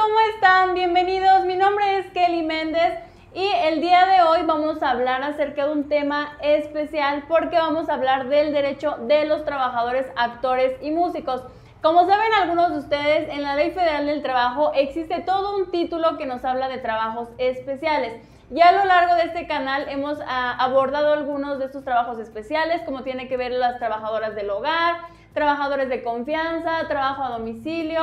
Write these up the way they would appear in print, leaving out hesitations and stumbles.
¿cómo están? Bienvenidos, mi nombre es Kelly Méndez y el día de hoy vamos a hablar acerca de un tema especial porque vamos a hablar del derecho de los trabajadores, actores y músicos. Como saben algunos de ustedes, en la Ley Federal del Trabajo existe todo un título que nos habla de trabajos especiales. Y a lo largo de este canal hemos abordado algunos de estos trabajos especiales, como tiene que ver las trabajadoras del hogar, trabajadores de confianza, trabajo a domicilio,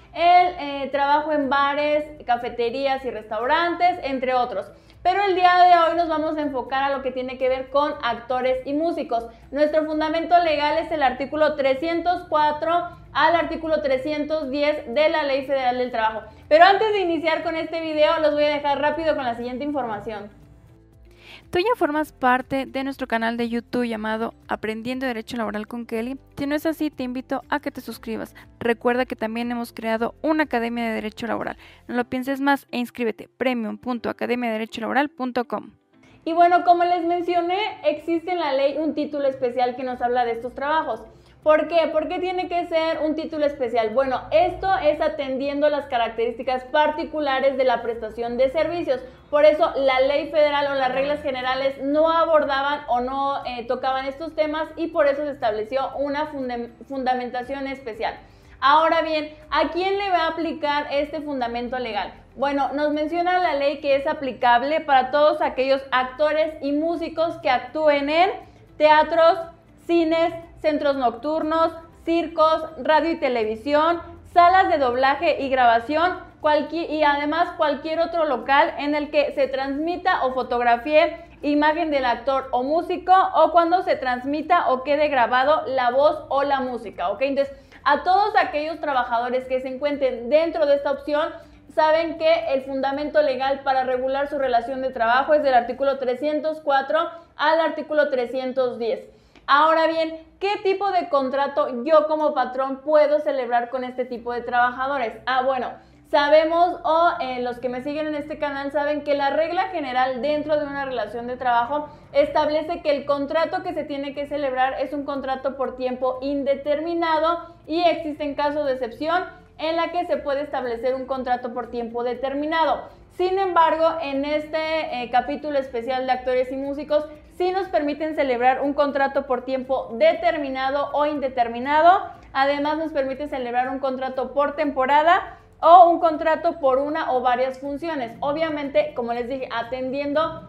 el trabajo en bares, cafeterías y restaurantes, entre otros. Pero el día de hoy nos vamos a enfocar a lo que tiene que ver con actores y músicos. Nuestro fundamento legal es el artículo 304 al artículo 310 de la Ley Federal del Trabajo. Pero antes de iniciar con este video, los voy a dejar rápido con la siguiente información. Tú ya formas parte de nuestro canal de YouTube llamado Aprendiendo Derecho Laboral con Kelly. Si no es así, te invito a que te suscribas. Recuerda que también hemos creado una academia de derecho laboral. No lo pienses más e inscríbete premium.academiaderecholaboral.com. Y bueno, como les mencioné, existe en la ley un título especial que nos habla de estos trabajos. ¿Por qué? ¿Por qué tiene que ser un título especial? Bueno, esto es atendiendo las características particulares de la prestación de servicios. Por eso la ley federal o las reglas generales no abordaban o no tocaban estos temas y por eso se estableció una fundamentación especial. Ahora bien, ¿a quién le va a aplicar este fundamento legal? Bueno, nos menciona la ley que es aplicable para todos aquellos actores y músicos que actúen en teatros, cines, centros nocturnos, circos, radio y televisión, salas de doblaje y grabación, y además cualquier otro local en el que se transmita o fotografíe imagen del actor o músico o cuando se transmita o quede grabado la voz o la música, ¿ok? Entonces, a todos aquellos trabajadores que se encuentren dentro de esta opción, saben que el fundamento legal para regular su relación de trabajo es del artículo 304 al artículo 310. Ahora bien, ¿qué tipo de contrato yo como patrón puedo celebrar con este tipo de trabajadores? Bueno, sabemos los que me siguen en este canal saben que la regla general dentro de una relación de trabajo establece que el contrato que se tiene que celebrar es un contrato por tiempo indeterminado y existen casos de excepción en la que se puede establecer un contrato por tiempo determinado. Sin embargo, en este capítulo especial de actores y músicos, sí nos permiten celebrar un contrato por tiempo determinado o indeterminado. Además, nos permite celebrar un contrato por temporada o un contrato por una o varias funciones. Obviamente, como les dije, atendiendo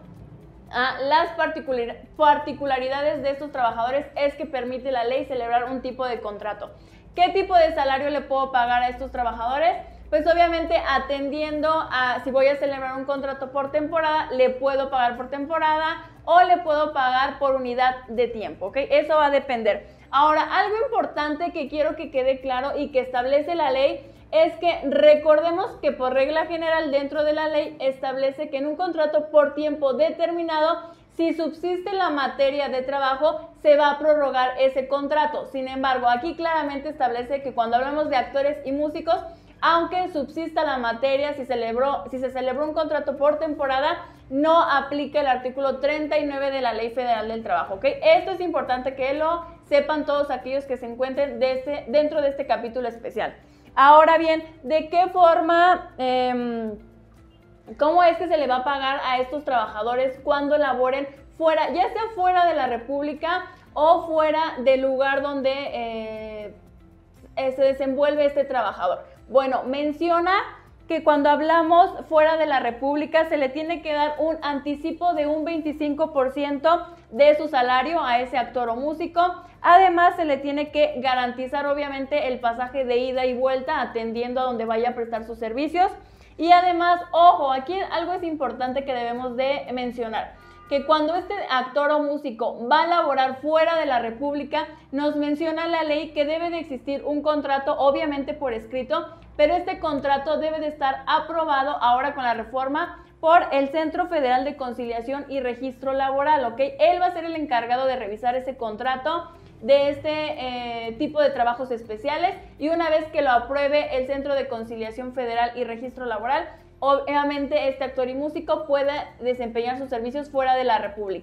a las particularidades de estos trabajadores es que permite la ley celebrar un tipo de contrato. ¿Qué tipo de salario le puedo pagar a estos trabajadores? Pues obviamente atendiendo a si voy a celebrar un contrato por temporada, le puedo pagar por temporada o le puedo pagar por unidad de tiempo, ¿ok? Eso va a depender. Ahora, algo importante que quiero que quede claro y que establece la ley es que recordemos que por regla general dentro de la ley establece que en un contrato por tiempo determinado, si subsiste la materia de trabajo, se va a prorrogar ese contrato. Sin embargo, aquí claramente establece que cuando hablamos de actores y músicos, aunque subsista la materia, si se celebró un contrato por temporada, no aplica el artículo 39 de la Ley Federal del Trabajo, ¿ok? Esto es importante que lo sepan todos aquellos que se encuentren dentro de este capítulo especial. Ahora bien, ¿de qué forma, cómo es que se le va a pagar a estos trabajadores cuando laboren fuera, ya sea fuera de la República o fuera del lugar donde se desenvuelve este trabajador? Bueno, menciona que cuando hablamos fuera de la República se le tiene que dar un anticipo de un 25% de su salario a ese actor o músico. Además, se le tiene que garantizar obviamente el pasaje de ida y vuelta atendiendo a donde vaya a prestar sus servicios. Y además, ojo, aquí algo es importante que debemos de mencionar, que cuando este actor o músico va a laborar fuera de la República, nos menciona la ley que debe de existir un contrato, obviamente por escrito, pero este contrato debe de estar aprobado ahora con la reforma por el Centro Federal de Conciliación y Registro Laboral, ¿ok? Él va a ser el encargado de revisar ese contrato de este tipo de trabajos especiales y una vez que lo apruebe el Centro de Conciliación Federal y Registro Laboral, obviamente este actor y músico puede desempeñar sus servicios fuera de la República.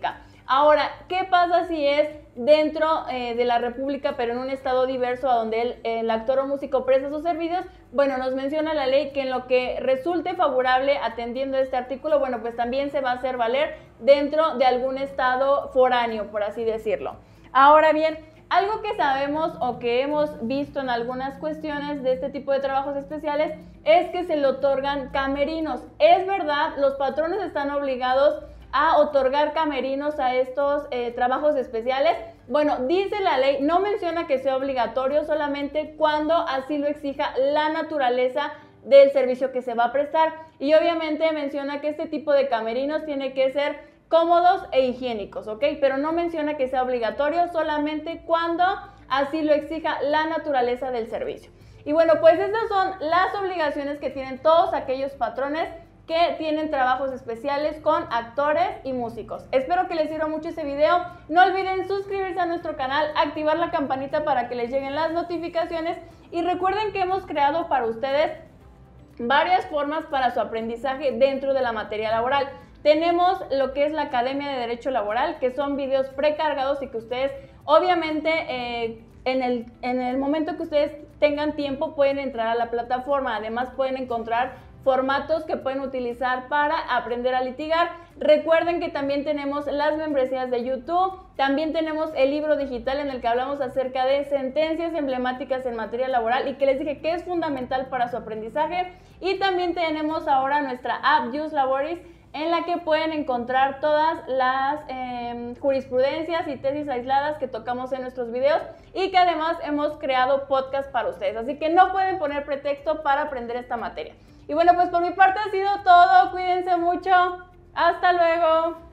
Ahora, ¿qué pasa si es dentro de la República, pero en un estado diverso a donde el actor o músico presta sus servicios? Bueno, nos menciona la ley que en lo que resulte favorable atendiendo este artículo, bueno, pues también se va a hacer valer dentro de algún estado foráneo, por así decirlo. Ahora bien, algo que sabemos o que hemos visto en algunas cuestiones de este tipo de trabajos especiales es que se le otorgan camerinos. Es verdad, los patrones están obligados a otorgar camerinos a estos trabajos especiales. Bueno, dice la ley, no menciona que sea obligatorio, solamente cuando así lo exija la naturaleza del servicio que se va a prestar. Y obviamente menciona que este tipo de camerinos tiene que ser cómodos e higiénicos, ¿ok? Pero no menciona que sea obligatorio, solamente cuando así lo exija la naturaleza del servicio. Y bueno, pues estas son las obligaciones que tienen todos aquellos patrones que tienen trabajos especiales con actores y músicos. Espero que les sirva mucho este video. No olviden suscribirse a nuestro canal, activar la campanita para que les lleguen las notificaciones y recuerden que hemos creado para ustedes varias formas para su aprendizaje dentro de la materia laboral. Tenemos lo que es la Academia de Derecho Laboral, que son videos precargados y que ustedes obviamente en el momento que ustedes tengan tiempo pueden entrar a la plataforma. Además pueden encontrar formatos que pueden utilizar para aprender a litigar. Recuerden que también tenemos las membresías de YouTube, también tenemos el libro digital en el que hablamos acerca de sentencias emblemáticas en materia laboral y que les dije que es fundamental para su aprendizaje. Y también tenemos ahora nuestra app Jus Laboris, en la que pueden encontrar todas las jurisprudencias y tesis aisladas que tocamos en nuestros videos y que además hemos creado podcast para ustedes. Así que no pueden poner pretexto para aprender esta materia. Y bueno, pues por mi parte ha sido todo. Cuídense mucho. Hasta luego.